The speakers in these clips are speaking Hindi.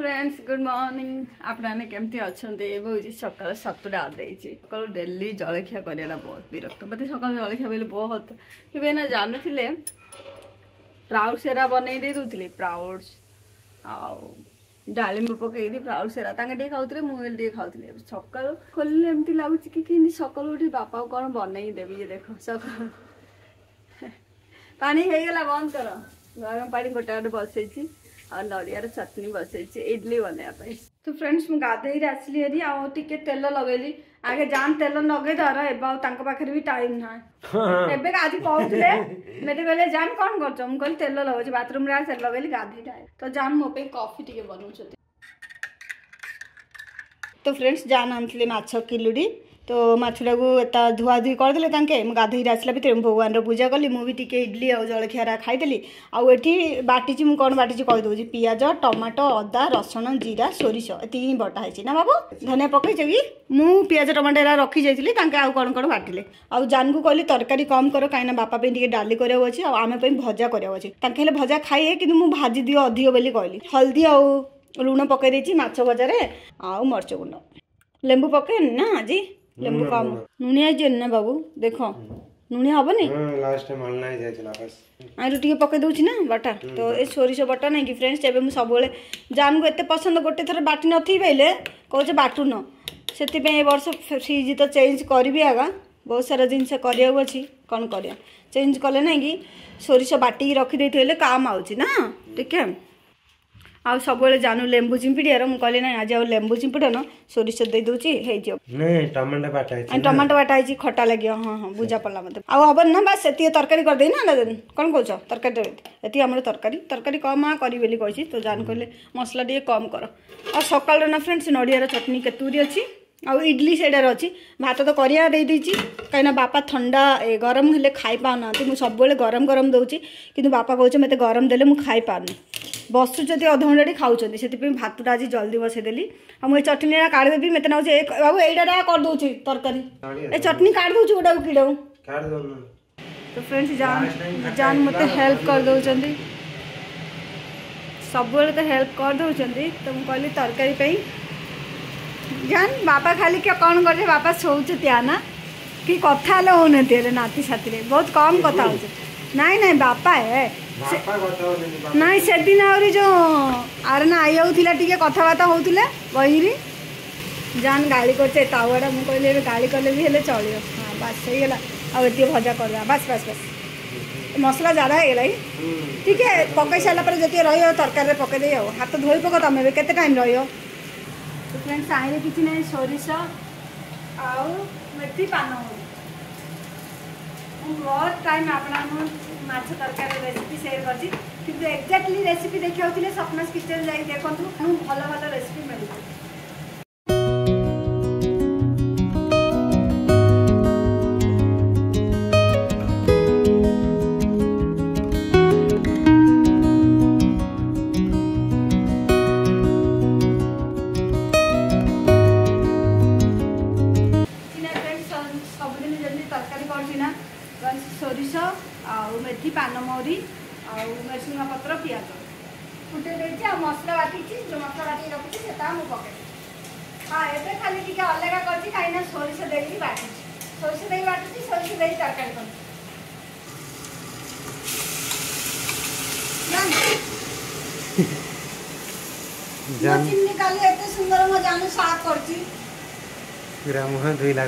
फ्रेंड्स गुड मॉर्निंग आपने केमती अच्छा सकाल 7टा सकाल डेली जलखिया करा बहुत विरक्त मत सकाल जलखिया बोले बहुत ये ना जानू प्राउड सेरा बनई दे दूसरी प्राउड्स डालिम पकई प्राउड सेरा खाते मुझे खाऊली सकाल खोल एमती लगुच कि सकाल उठी बापा को कौन बनई देवी ये देख सकाल पानी होगला बंद कर गरम पानी गोटे गोटे बसई और नड़ियार चटनी बसई इडली बनवाई तो फ्रेंड्स मुझे गाधे आसली हेरी आगे तेल लगेली आगे जान तेल लगे दर एवं भी टाइम ना एवं आज कहते मत कहले जान कौन कर मुझे तेल लगे बाथरूम तेल लगेली गाधे तो जान मो कॉफी टी बनाऊँ तो फ्रेंड्स जान आनी माछ किलोटी तो माछटा को एता धुआ धुई करदे गाधे आसला भितर भगवान पूजा कली मुझे टी इडली और जलखिया खाईदेली आठी बाटी मुझे कौन बाटी कहीदे पियाज टमाटो अदा रसुण जीरा सोरिष ये बटाई ना बाबू धनिया पकईच कि मु पियाज टमाटो एरा रखी जाइली आउ कौन कौन बाटिले आउ जान को कहली तरकारी कम कर कहीं बापा टी डाली करा अच्छे आम भजा करा अच्छे भजा खाए कि मुझे भाजी दियो अधिक बोली कहली हल्दी आउ लुण पकई देती माछ भजा आउ मर्च गुंड लेंबू पकई ना आज लेंबू कम नुनिया ना बाबू देख नुनिया हेनी आरु टे पकई दूसरी ना बटा तो ये सोरिष बटा नहीं कि फ्रेंड्स एवं सब जान को एत पसंद गोटे थर बाटी नी पाइले कहे बाटुन से वर्ष फ्रिज तो चेंज करी आगा बहुत सारा जिनस कर कौन कर चेंज कले ना कि सोरिष बाटी रखी दे काम आउची ना टिके आउ सब जानू लेंबू चिंपिड़ियार मुझे कहली ना आज लेंबू चिंपिड़न सोरिष दे दूची टमाटो बाटाई खटा लगे हाँ हाँ बुझा पड़ा मत आबन ना बस ये तरकारी करदे ना कौन कौच तरकारी ये आम तरकारी कम करी कही तो जान कहले मसला टे कम कर और सकाल ना फ्रेंड्स नड़ियार चटनी केतुरी अच्छी आउ इडली सेडार अच्छी भात तो करिया कहीं बापा ठंडा गरम हेल्ले खाई पाना मुझे सब गरम गरम दूसरी कि बापा कहे मत गरम देले मुझे खाई पारनी बसुँच अधघंटे खाऊँ से भातटा आज जल्दी बसईदेली और मुझे चटनी काढ़देवी मत ना बाबू यहीटा करदे तरकारी ए चटनी काढ़ दूँ गोटा किड़ा तो फ्रेंड्स जान मत हेल्प कर दौरान सब तो हेल्प कर दौरान तो मुझे कहली तरकारी जान बापा खाली क्या कौन कर बापा शोचे त्या ना कि कथा होते नाती साथी बहुत कम कथा हो नाई नाई बापा है नाई से दिन आहरी जो आर ना आई होता टे कथबार्ता होते बही जान गाड़ी करते तावाटा मुझे कहली गाड़ी कले भी हेल्ले चलो हाँ बस होगा आए भजा करवा बस बस बस मसला ज़्यादा होगा ठीक है पकई सारापर जी रही तरकारी पकईदे हाथ धोई पक तुम के टाइम रही तो फ्रेंड्स आईने किसी ना सोरिष आउ मेथी पान बहुत टाइम आप माछ तरकारी रेसिपी सेयर कर एक्जाक्टली रेसिपी देखा सपनास किचन जाए देखो भल भल रेसिपी मिलूँ सोरिष आउ मेथी पान मौरी आउ मेरसुंगा पत्र पियाज फुटे देती मसला बाटी जो मसला बाटी रखी से पकई हाँ ये खाली टी अलग कर कहीं सोरिष देगी बाटी सोरिष दे बाटुची सोरिष दे तरकारी कर चिमनी काली एत सुंदर मो जानू साग करची पूरा मुह धुइला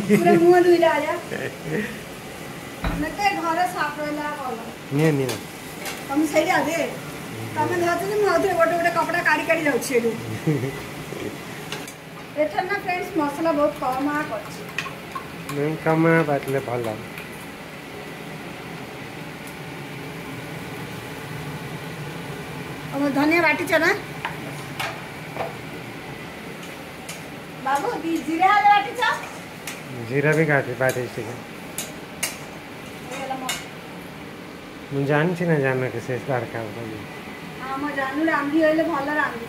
मते घर साफ रहा निया निया तुम सही आदे तुम धरती मुझे गोटे गोटे कपड़ा काढ़ी काढ़ी जाऊँ एथर ना फ्रेंड्स मसला बहुत कम कर कम बाटले भल धनिया बाटी ना बाबू जीरा बाटी जीरा भी बाटे मुझे जानी ना जान के से तड़का हाँ मैं जानू रांधी होइले भल रांधी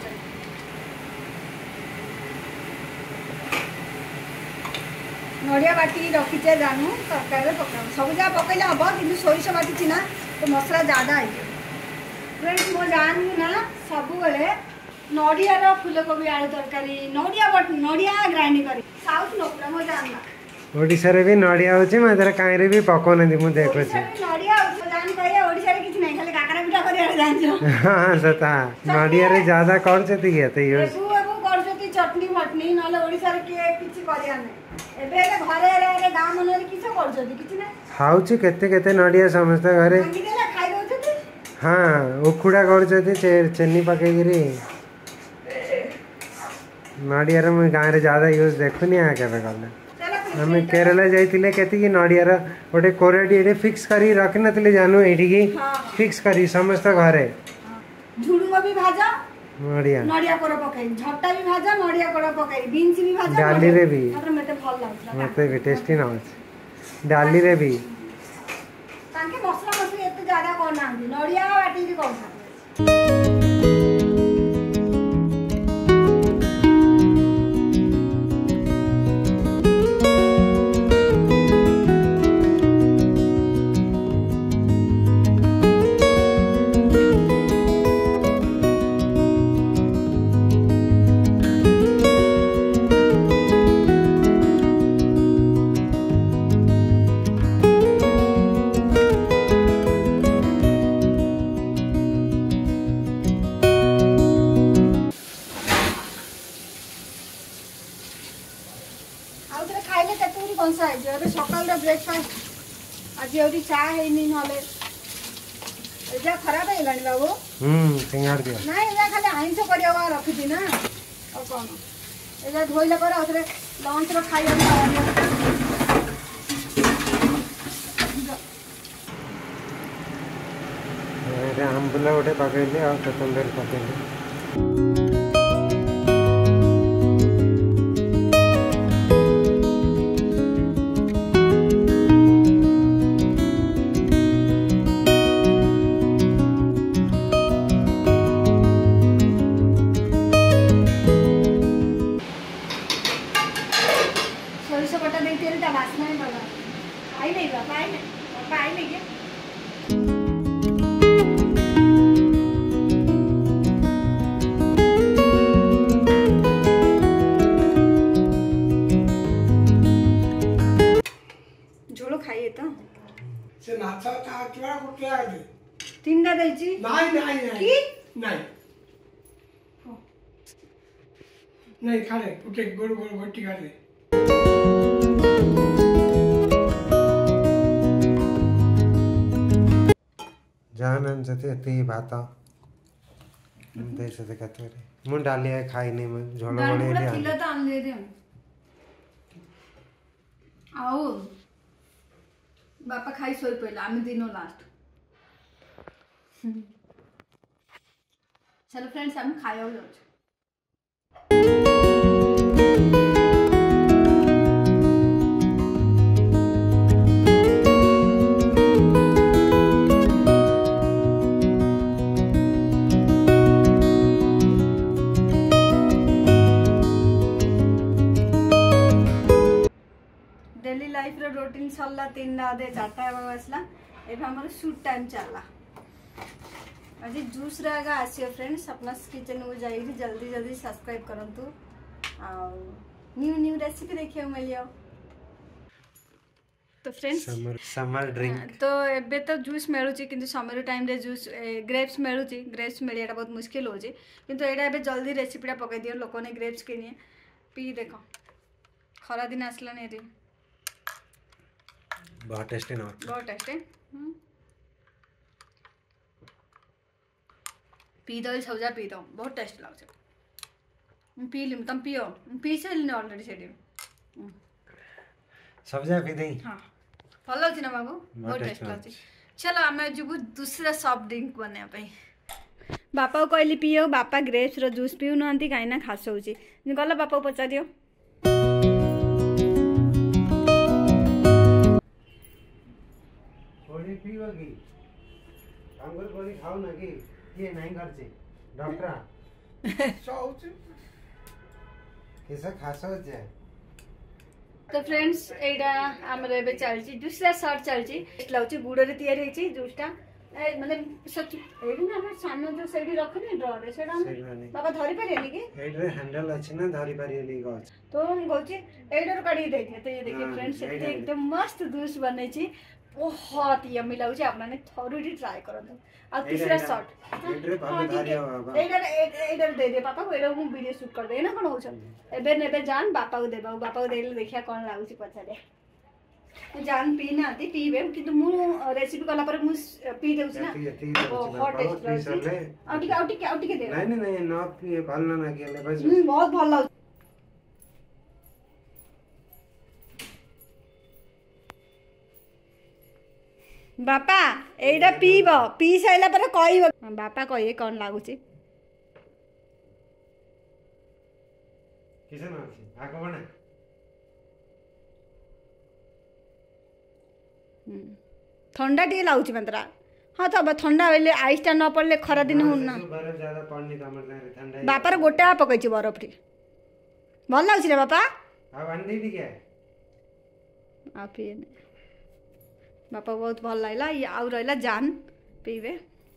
नड़िया बाटी रखीचे जानू तरकारी पका सब जगह पकईले हम कि सोरिष बाटी ना तो मसला ज़्यादा है फ्रेंड्स मो जानू ना सब नड़िया फूलकोबी आलू तरकारी नड़िया ग्राइंडिंग कर साउथ नो पूरा मो जानना ओडिसा रे भी नड़िया होची मादर काई रे भी पकोनंदी मु देखो छी नड़िया जान करिया ओडिसा रे किछ नै खाली काकरा पिठा करिया जान जो हां सता नड़िया रे ज्यादा करछती के त यूज एबु करछती चटनी मटनी नले ओडिसा रे के किछ करिया नै एबे घरे रे गां मन रे किछ करछती किछ नै खाउची केते केते नड़िया समस्त घरे खाई दउछती हां उखुडा करछती चेन्नी पके गिरी नड़िया रे मु गां रे ज्यादा यूज देखुनी आ केबे करले हम केरला जाइतिले केति की नड़ियार गोटे कोराडी एडे फिक्स करी रख नथिले जानू एठी की फिक्स करी समस्त घरे झुडुंग भी भाजा नड़िया नड़िया कोरा पकाई झट्टा भी भाजा नड़िया कोरा पकाई बीन्स भी भाजा डाली रे भी मतलब मते भल लागला मते भी टेस्टी ना डाली रे भी तांके मसला मसली एते ज्यादा करना नड़िया बाटी भी करसा सकाल ब्रेकफास्ट आज अभी चा है नहीं नले एजा खराब है लानी बाबू सिंगार दियो ना एजा खाली आइंस करिया रखी दी ना और कोन एजा धोइला पर ओतरे लंच रो खाइया रे आंबला ओटे पकैले और कोतंबेर पकैले झोलो खाइए तो से नाचा ता क्या कुटे आगे तीनटा देची नहीं की नहीं नहीं खाले कुटे गोड़ गोड़ भट्टी खाले जान जते ती भाता दे से कते रे मु डाली खाई नहीं मैं झोलो बने ले किलो तो आन ले दे आओ बापा खाई सोई पहले आम दिनों लास्ट चलो फ्रेंड्स हम खाया जाओ डेली लाइफ रो रूटीन चलला 3 टा दे 4 टा बसला एबे हमर शूट टाइम चलला आज जूस रागा आसियो फ्रेंड्स अपना किचन में जाई जल्दी जल्दी सब्सक्राइब करंतु आ न्यू रेसिपी देखियो मिलियो तो फ्रेंड्स समर ड्रिंक तो एबे तो जूस मिलुची किंतु समर टाइम रे जूस ग्रेप्स मिलुची ग्रेप्स मिलियाटा बहुत मुश्किल होची किंतु एडा एबे जल्दी रेसिपीटा पकाई दियो लोक ने ग्रेप्स किनिए पी देखो खरा दिन आसला ने रे बहुत टेस्टी ना बहुत टेस्टी पी दो सब्जा पी दो बहुत टेस्ट लागछ पी लिम तुम पियो पी से लेने ऑलरेडी सेडी सब्जा पी देई हां फॉलो छी ना बाबू बहुत टेस्ट लागछ चलो हमें जुबु दूसरा सॉफ्ट ड्रिंक बने पई बापा को कहली पियो बापा ग्रेप्स रो जूस पिउ नंती काई ना खास होची गला बापा को पचा दियो गोली पीवा की अंगुर गोली खाओ ना की ये नहीं करछे डॉक्टर सौच कैसा खासा हो जाए तो फ्रेंड्स एडा हमर एबे चलची दूसरा शॉट चलची लाउची गुड़ रे तयार हेची जूसटा ମାନେ ଏଇଠି ନା ଆମର ସାନ ଯୋଉ ସେଇଠି ରଖୁନି ଡ୍ରରେ ସେଇଟା ବାବା ଧରି ପାରିବେନି କି ଏଇଟାରେ ହ୍ୟାଣ୍ଡେଲ ଅଛି ନା ଧରି ପାରିବେନି ଗଛ तो हम कहूँ एडर काढ़ी देखिए तो ये देखिए फ्रेंड्स एकदम मस्त जूस बने बहुत यम्मी लगुच आपने थोड़ी ट्राई करते आ तीसरा शॉट एडर दे दे पापा को एडर मु वीडियो शूट कर दे ना कोन होछ एबे नेबे जान बापा को देबा बापा को देले देखिया कोन लागुची पछाडे जान पी ना आती पीबे किंतु मु रेसिपी कला पर मु पी देउछ ना बहुत टेस्ट लागे आउटी के दे नहीं नहीं न पी भल ना गेले बस बहुत भल लाग बापा एटा पीब पी साइला पर कहब बापा कहे कौन लागुची किसे ना अछि आको बना ठंडा टी लागुची मात्रा हाँ तो ठंडा होइले आइस टा न पड़ले खरा दिन हुन ना बरफ ज्यादा पड़नी तमर लागे ठंडा बापा रे गोटा पकैची बरफ टी भल लागुची रे बापा अब अंडी टी क्या आ पी बापा बहुत भल लागला ये आउ रहला जान पीबे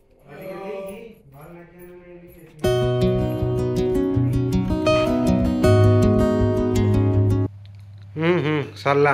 सरला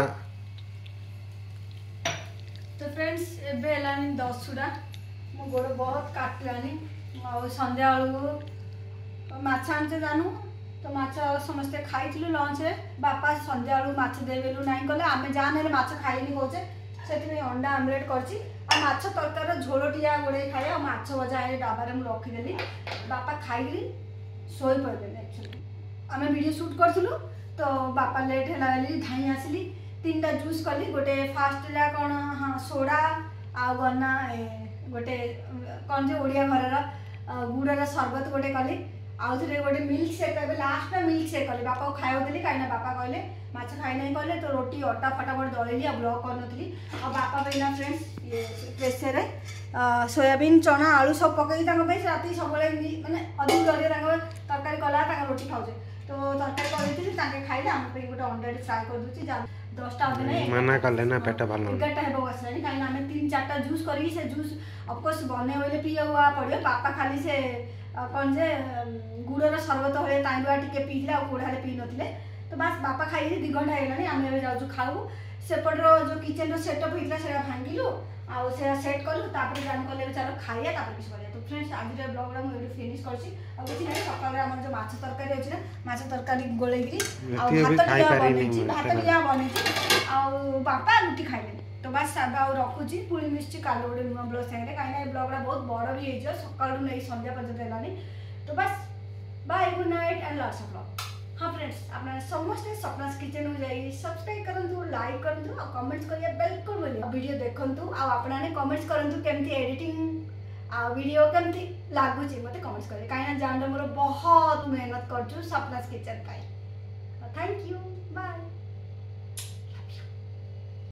तो फ्रेंड्स एबे हलानी 10 सुडा मो गोड़ बहुत काटलानी आ संध्या आलू माछ आनते जानू तो माछ समस्ते खाइथिलु लंच रे बापा संध्या आलू माछ देबेलु नाही कले आमे जान हेले माछ खाइनी कहूचे से अंडा आमलेट करछि आ माछ तरकार झोलटिया गोड़े खाए आ माछ भजा ए डाबारे मु रखिदेली बापा खाइली सोई पड़ले एक्चुअली आमे वीडियो शूट करथुलु तो बापा लेट हैला गली धाई आसली तीनटा जूस कली गोटे फास्ट ला कोन हां सोडा आ गन्ना गोटे कोन जे ओडिया घरर गुड़र शरबत गोटे कली आउ थे गोटे मिल्क शेक लास्ट में मिल्क शेक कली बापा को खाया देली कहीं बापा कहले माछ खाई नहीं कहले तो रोटी अटा फटाफट दलैली आ ब्लॉक करनथली आ बापा पेना फ्रेंड्स ये प्रेशर रे सोयाबीन चना आलू सब पकई तांग पे राती सब माने अधिक दरे तांग तरकारी कला तांग रोटी खाउजे तो तरकारी करथि तांके खाइले हम पे गोटे अंडा फ्राई कर दुची 10टा अंडा नहीं मना करले ना पेट भलो 11टा हेबो बसलानी काई ना हमें 3-4टा जूस करी से जूस ऑफ कोर्स बने होले पिया हुआ पड़ियो बापा खाली से कौन जे गुड़र शरबत होले तांडुआ टिके पीले आ कोढ़ारे पी नथिले तो बस बापा खाई 2 घंटा हेलानी आमे जाउछु खाऊ सेपटरो जो किचन रो सेटअप हितला सेरा भांगिलु आ से सेट करलु तापर जान करले चलो खाइया तापर किछ करिया तो फ्रेंड्स आज रे ब्लॉग रा मु एडी फिनिश करछि आ किछ नै सकाळ रे हमर जो माछ तरकारी अछि ना माछ तरकारी गोळेगिरी आ भात लिया बनेछि आ बापा रुटी खाइले तो बस सब आ रखुछि पुणी मिस्टी कालो ओडे नुवा ब्लॉग संगे काई ना ब्लॉग रा बहुत बड़ भी हे जो सकाळ नै संध्या पर्यंत हेलानी तो बस bye good night and lots of love हाँ फ्रेंड्स अपना समस्त सपनास किचन में जाई सब्सक्राइब करंतु लाइक करंतु और कमेंट्स करिया बिल्कुल बोलिए वीडियो देखंतु आ आपनाने कमेंट्स करंतु केमती एडिटिंग आ वीडियो केमती लागुची मते कमेंट्स करिए काई ना जान मोर बहुत मेहनत करछु सपनास किचन पाई थैंक यू बाय।